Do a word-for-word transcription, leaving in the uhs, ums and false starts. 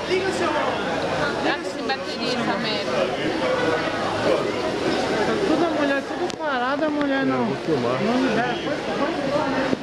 Ela sem bateria essa merda. Tudo a mulher, tudo parada, a mulher não. Não libera.